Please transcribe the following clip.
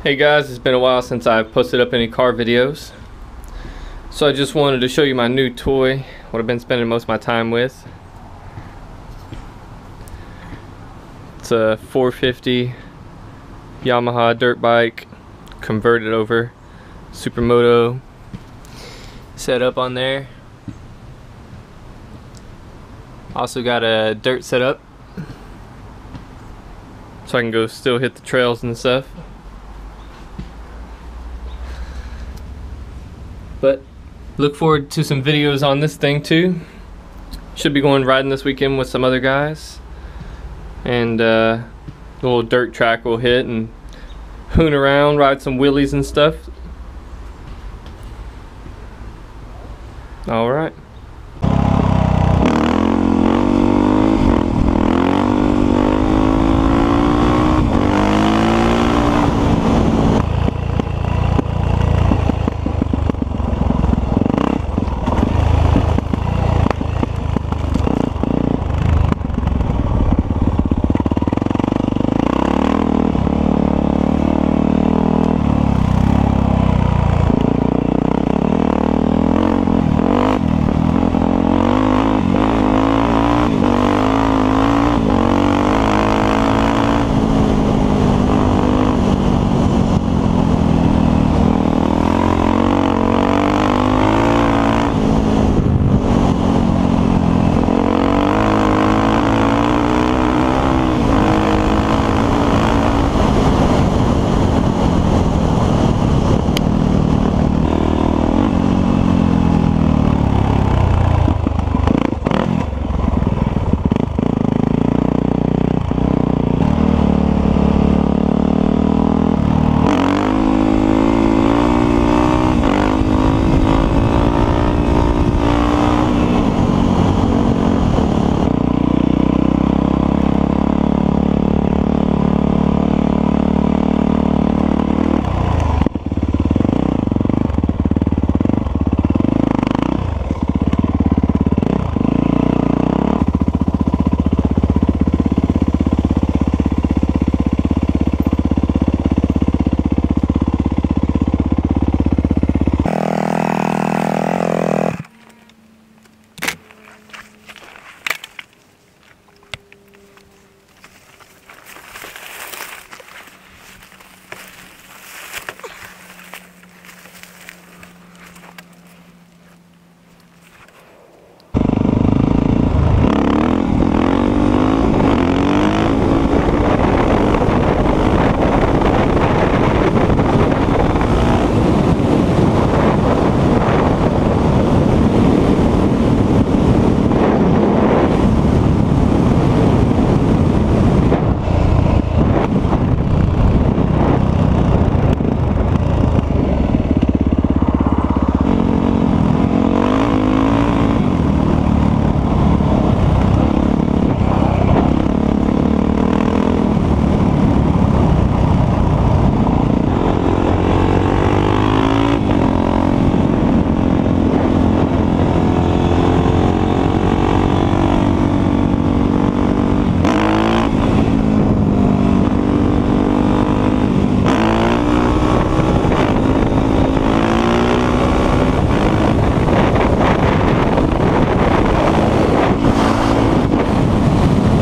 Hey guys, it's been a while since I've posted up any car videos. So I just wanted to show you my new toy, what I've been spending most of my time with. It's a 450 Yamaha dirt bike, converted over, Supermoto set up on there. Also got a dirt setup, so I can go still hit the trails and stuff. But look forward to some videos on this thing too. Should be going riding this weekend with some other guys, and the little dirt track we'll hit and hoon around, ride some wheelies and stuff. All right.